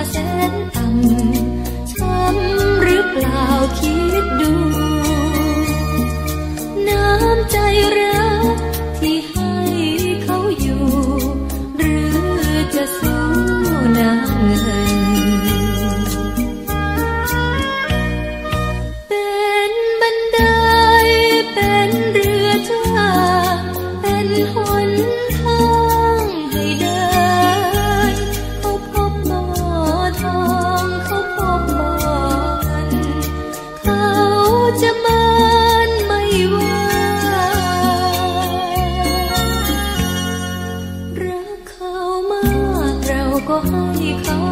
แสนต่ำช้ำหรือเปล่าคิดดูน้ำใจรักที่ให้เขาอยู่หรือจะสู้น้ำเงินเป็นบันไดเป็นเรือจ้าเป็นหนทางให้เดินเขาพบบ่อทองเขาพบบ่อเงินเขาจะเมินไม่ว่ารักเขามากเราก็ให้เขา